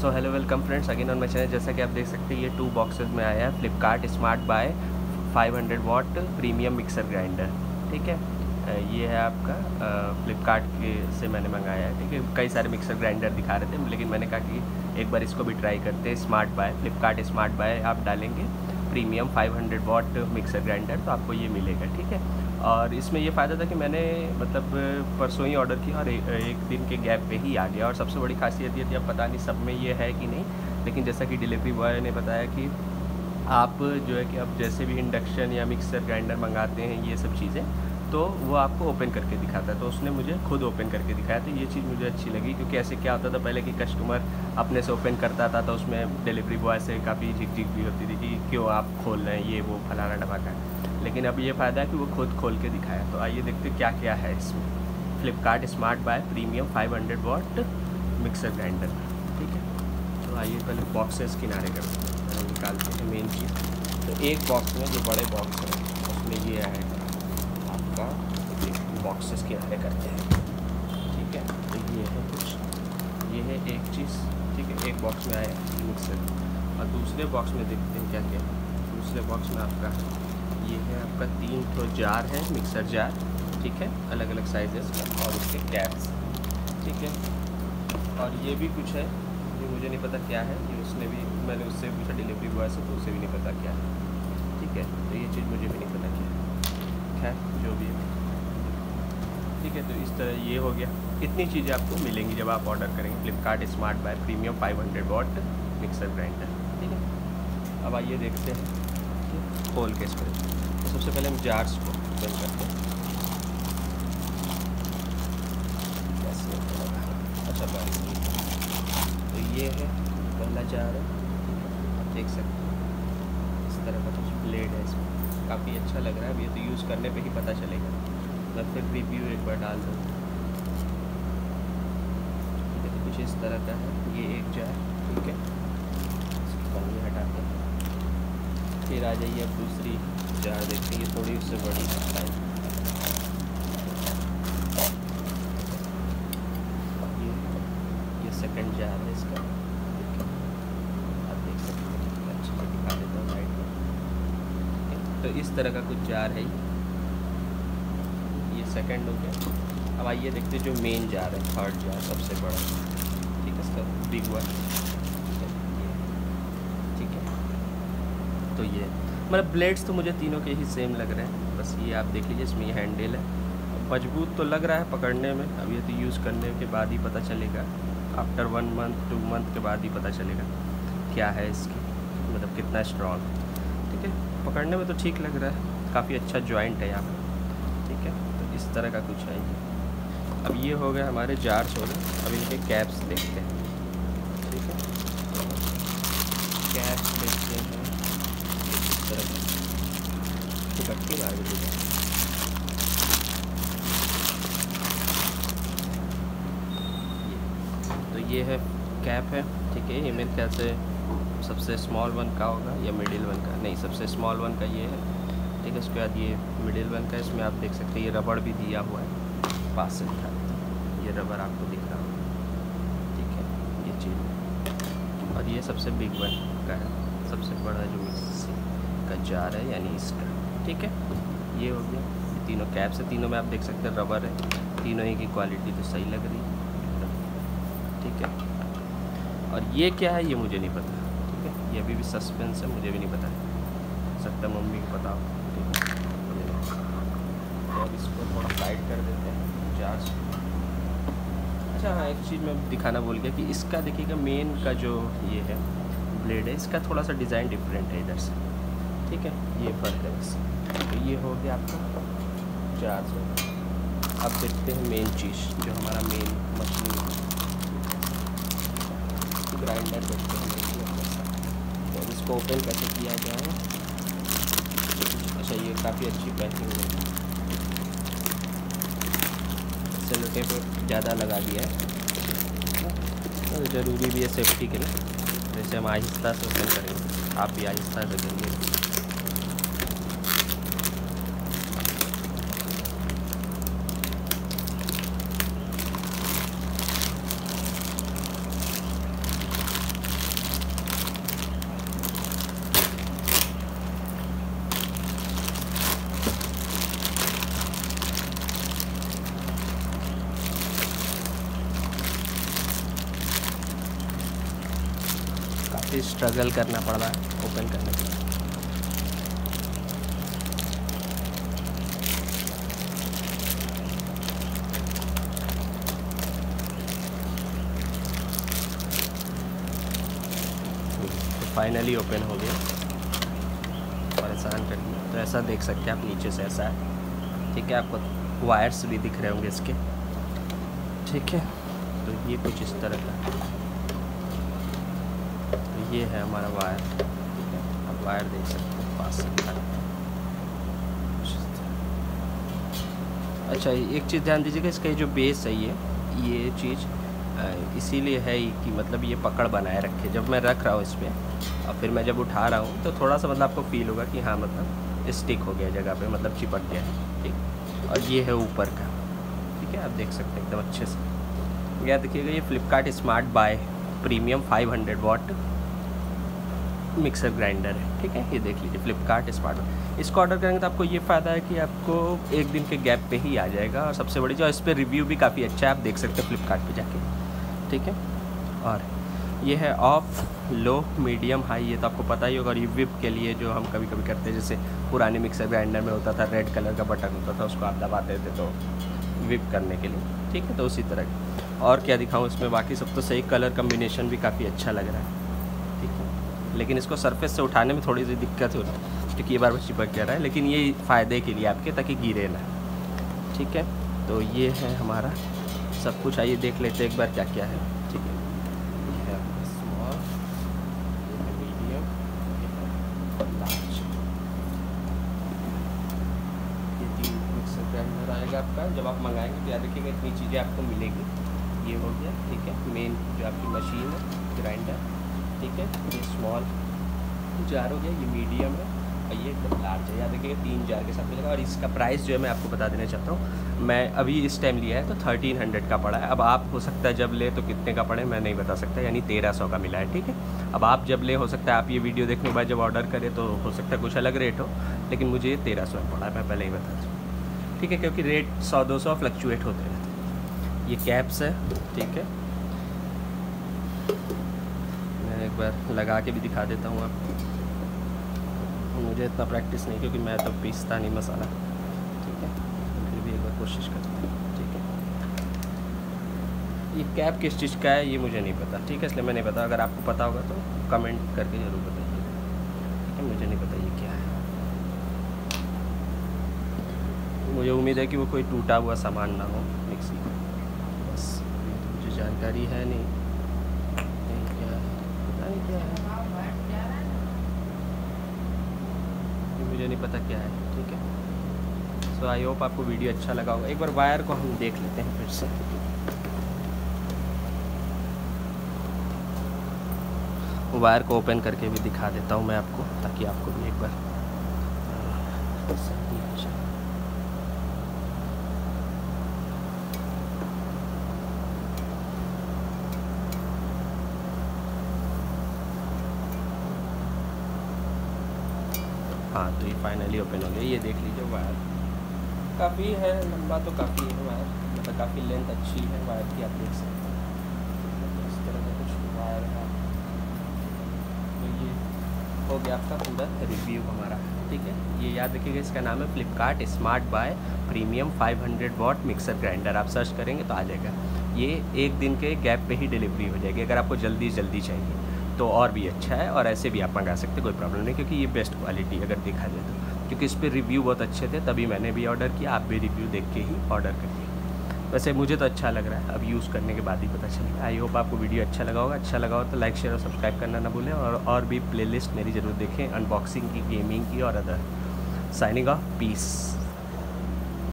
So hello welcome friends again on my channel. जैसा कि आप देख सकते हैं ये 2 बॉक्सेस में आया है Flipkart smart buy 500 watt premium mixer grinder. ठीक है, ये है आपका फ्लिपकार्ट के से मैंने मंगाया है। ठीक है, कई सारे मिक्सर ग्राइंडर दिखा रहे थे लेकिन मैंने कहा कि एक बार इसको भी ट्राई करते हैं। Smart buy Flipkart smart buy आप डालेंगे प्रीमियम 500 वाट मिक्सर ग्राइंडर तो आपको ये मिलेगा। ठीक है, और इसमें ये फ़ायदा था कि मैंने मतलब परसों ही ऑर्डर किया और एक दिन के गैप पे ही आ गया। और सबसे बड़ी खासियत ये थी, अब पता नहीं सब में ये है कि नहीं, लेकिन जैसा कि डिलीवरी बॉय ने बताया कि आप जो है कि अब जैसे भी इंडक्शन या मिक्सर ग्राइंडर मंगाते हैं ये सब चीज़ें तो वो आपको ओपन करके दिखाता है। तो उसने मुझे खुद ओपन करके दिखाया, तो ये चीज़ मुझे अच्छी लगी। क्योंकि ऐसे क्या होता था पहले कि कस्टमर अपने से ओपन करता था तो उसमें डिलीवरी बॉय से काफ़ी झिकझिक भी होती थी कि क्यों आप खोल रहे हैं, ये वो फलाना ढमाका। लेकिन अब ये फ़ायदा है कि वो खुद खोल के दिखाया। तो आइए देखते क्या क्या है इसमें Flipkart smart buy premium 500 watt mixer grinder. ठीक है, तो आइए पहले बॉक्सेस किनारे करते हैं, निकालते हैं मेन चीज़। तो एक बॉक्स में जो बड़े बॉक्स है उसमें ये आएगा आपका, बॉक्सेस किनारे करते हैं। ठीक है, तो ये है कुछ, ये है एक चीज़। ठीक है, एक बॉक्स में आया मिक्सर, और दूसरे बॉक्स में देखते हैं क्या क्या है। दूसरे बॉक्स में आपका ये है आपका 3 तो जार है, मिक्सर जार। ठीक है, अलग अलग साइजेस का, और उसके कैप्स। ठीक है, और ये भी कुछ है, ये मुझे नहीं पता क्या है, ये उसने भी, मैंने उससे पूछा डिलीवरी बॉय से तो उसे भी नहीं पता क्या है। ठीक है, तो ये चीज़ मुझे भी नहीं पता क्या है, खैर जो भी है। ठीक है, तो इस तरह ये हो गया। इतनी चीज़ें आपको मिलेंगी जब आप ऑर्डर करेंगे Flipkart smart buy premium 500 watt mixer grinder. ठीक है, अब आइए देखते हैं खोल के इसको। तो सबसे पहले हम जार्स को बंद करते हैं। कैसे अच्छा बारिश, तो ये है पहला जार है, आप देख सकते हैं इस तरह का कुछ ब्लेड है इसमें, काफ़ी अच्छा लग रहा है। अब ये तो यूज़ करने पे ही पता चलेगा, मैं फिर रिव्यू एक बार डाल दूँ। ठीक है, तो कुछ इस तरह का है ये एक जार। ठीक है, इसकी पन्नी हटाते हैं, फिर आ जाइए अब दूसरी जार देखते हैं, ये थोड़ी उससे बड़ी है। ये सेकंड जार है इसका। आप देख सकते हैं, अच्छे से दिखा देता हूँ लाइट में। तो इस तरह का कुछ जार है, ये सेकंड हो गया। अब आइए देखते हैं जो मेन जार है, थर्ड जार सबसे बड़ा। ठीक है, इसका बिग वन। ठीक है, तो ये मतलब ब्लेड्स तो मुझे तीनों के ही सेम लग रहे हैं। बस ये आप देख लीजिए, इसमें ये हैंडल है, मजबूत तो लग रहा है पकड़ने में। अब ये तो यूज़ करने के बाद ही पता चलेगा, आफ्टर 1 मंथ 2 मंथ के बाद ही पता चलेगा क्या है इसकी, मतलब कितना स्ट्रॉन्ग है। ठीक है, पकड़ने में तो ठीक लग रहा है, काफ़ी अच्छा जॉइंट है यहाँ पर। ठीक है, तो इस तरह का कुछ है ये। अब ये हो गया हमारे जार्स हो गए, अब इनके कैप्स देखते हैं। ठीक है, कैप्स देखते हैं इस तरह का, कट्टी मार दीजिए। तो ये है कैप है। ठीक है, ये मेरे ख्याल से सबसे स्मॉल वन का होगा या मिडिल वन का, नहीं सबसे स्मॉल वन का ये है। ठीक है, उसके बाद ये मिडिल वन का, इसमें आप देख सकते हैं ये रबड़ भी दिया हुआ है, पास से दिखा देता हूँ, ये रबड़ आपको दिख रहा होगा। ठीक है, ये चीज़, और ये सबसे बिग वन का है, सबसे बड़ा जो मिक्सी का जार है यानी इसका। ठीक है, ये हो गया। ये तीनों कैप्स है, तीनों में आप देख सकते हैं रबर है, तीनों ही की क्वालिटी तो सही लग रही है। ठीक है, और ये क्या है ये मुझे नहीं पता। ठीक है, ये अभी भी सस्पेंस है, मुझे भी नहीं पता है, सकता मम्मी को पता हो। ठीक है, तो अब इसको थोड़ा साइड कर देते हैं जार्स। अच्छा हाँ, एक चीज़ मैं दिखाना भूल गया कि इसका देखिएगा मेन का जो ये है ब्लेड है, इसका थोड़ा सा डिज़ाइन डिफरेंट है इधर से। ठीक है, ये फ़र्क है बस। तो ये हो गया आपका जार्स हो गया। अब देखते हैं मेन चीज़ जो हमारा मेन मशीन ग्राइंडर देखते हैं। तो इसको ओपन कैसे किया जाए। अच्छा, ये काफ़ी अच्छी पैकिंग है, सेलो टेप ज़्यादा लगा दिया है, तो ज़रूरी भी है सेफ्टी के लिए। जैसे हम आहिस्ता से ओपन करेंगे, आप भी आहिस्ता से करेंगे। काफ़ी स्ट्रगल करना पड़ रहा है ओपन करने के लिए। तो फाइनली ओपन हो गया, परेशान कर दिया। तो ऐसा देख सकते हैं आप, नीचे से ऐसा है, ठीक है। आपको वायर्स भी दिख रहे होंगे इसके, ठीक है। तो ये कुछ इस तरह का, तो ये है हमारा वायर, ठीक है। आप वायर देख सकते हैं पास से। अच्छा, एक चीज़ ध्यान दीजिएगा, इसका ये जो बेस है ये चीज़ इसीलिए है कि मतलब ये पकड़ बनाए रखे। जब मैं रख रहा हूँ इस पर और फिर मैं जब उठा रहा हूँ तो थोड़ा सा मतलब आपको फील होगा कि हाँ मतलब स्टिक हो गया जगह पे, मतलब चिपक गया है, ठीक। और ये है ऊपर का, ठीक है। आप देख सकते हैं एकदम अच्छे से। यह देखिएगा, ये Flipkart smart buy premium 500 watt mixer grinder है, ठीक है। ये देख लीजिए, फ्लिपकार्ट स्मार्ट। इसको ऑर्डर करेंगे तो आपको ये फ़ायदा है कि आपको एक दिन के गैप पे ही आ जाएगा। और सबसे बड़ी जो इस पर रिव्यू भी काफ़ी अच्छा है, आप देख सकते हैं फ्लिपकार्ट पे जाके, ठीक है। और ये है ऑफ, लो, मीडियम, हाई, ये तो आपको पता ही होगा। और ये विप के लिए जो हम कभी कभी करते हैं, जैसे पुराने मिक्सर ग्राइंडर में होता था रेड कलर का बटन होता था, उसको आप दबाते थे तो विप करने के लिए, ठीक है। तो उसी तरह। और क्या दिखाऊँ इसमें, बाकी सब तो सही, कलर कम्बिनेशन भी काफ़ी अच्छा लग रहा है, ठीक है। लेकिन इसको सरफेस से उठाने में थोड़ी सी दिक्कत हो रही है क्योंकि ये बार बार चिपक जा रहा है, लेकिन ये फ़ायदे के लिए आपके, ताकि गिरे ना, ठीक है। तो ये है हमारा सब कुछ। आइए देख लेते हैं एक बार क्या क्या है, ठीक है। ये है स्मॉल, ये है मीडियम, ये है लार्ज। ये 3 मिक्सर ग्राइंडर आएगा आपका। जब आप मंगाएंगे तो याद रखिएगा इतनी चीज़ें आपको मिलेगी। ये हो गया, ठीक है, मेन जो आपकी मशीन है ग्राइंडर, ठीक है। ये स्मॉल जार हो गया, ये मीडियम है और ये एकदम लार्ज है। याद रखिएगा 3 जार के साथ मिलेगा। और इसका प्राइस जो है मैं आपको बता देना चाहता हूँ, मैं अभी इस टाइम लिया है तो 1300 का पड़ा है। अब आप हो सकता है जब ले तो कितने का पड़े मैं नहीं बता सकता, यानी 1300 का मिला है, ठीक है। अब आप जब ले, हो सकता है आप ये वीडियो देखने के बाद जब ऑर्डर करें तो हो सकता है कुछ अलग रेट हो, लेकिन मुझे ये 1300 में पड़ा है, मैं पहले ही बता दूँ, ठीक है। क्योंकि रेट 100-200 फ्लक्चुएट होते रहते हैं। ये कैप्स है, ठीक है। एक बार लगा के भी दिखा देता हूँ आपको। मुझे इतना प्रैक्टिस नहीं, क्योंकि मैं तो पीसता नहीं मसाला, ठीक है। फिर भी एक बार कोशिश करते हैं, ठीक है। ये कैप किस चीज़ का है ये मुझे नहीं पता, ठीक है, इसलिए मैं नहीं पता। अगर आपको पता होगा तो कमेंट करके ज़रूर बताइए, ठीक है। मुझे नहीं पता ये क्या है। मुझे उम्मीद है कि वो कोई टूटा हुआ सामान ना हो मिक्सी, बस मुझे जानकारी है नहीं क्या है, मुझे नहीं पता क्या है, ठीक है। सो आई होप आपको वीडियो अच्छा लगा होगा। एक बार वायर को हम देख लेते हैं फिर से। वायर को ओपन करके भी दिखा देता हूँ मैं आपको, ताकि आपको भी एक बार हाँ। तो ये फाइनली ओपन हो गया। ये देख लीजिए वायर काफ़ी है लंबा, तो काफ़ी है वायर, मतलब काफ़ी लेंथ अच्छी है वायर की, आप देख सकते हैं। इस तरह का कुछ वायर है। तो ये हो गया आपका पूरा रिव्यू हमारा, ठीक है। ये याद रखिएगा, इसका नाम है Flipkart smart buy premium 500 watt mixer grinder. आप सर्च करेंगे तो आ जाएगा। ये एक दिन के गैप पे ही डिलीवरी हो जाएगी। अगर आपको जल्दी चाहिए तो और भी अच्छा है, और ऐसे भी आप मंगा सकते हैं, कोई प्रॉब्लम नहीं, क्योंकि ये बेस्ट क्वालिटी अगर देखा जाए तो। क्योंकि इस पर रिव्यू बहुत अच्छे थे, तभी मैंने भी ऑर्डर किया। आप भी रिव्यू देख के ही ऑर्डर करिए। वैसे मुझे तो अच्छा लग रहा है, अब यूज़ करने के बाद ही पता चलेगा। आई होप आपको वीडियो अच्छा लगा होगा। अच्छा लगा हो तो लाइक, शेयर और सब्सक्राइब करना ना भूलें। और भी प्लेलिस्ट मेरी ज़रूर देखें, अनबॉक्सिंग की, गेमिंग की और अदर। Signing off, piece.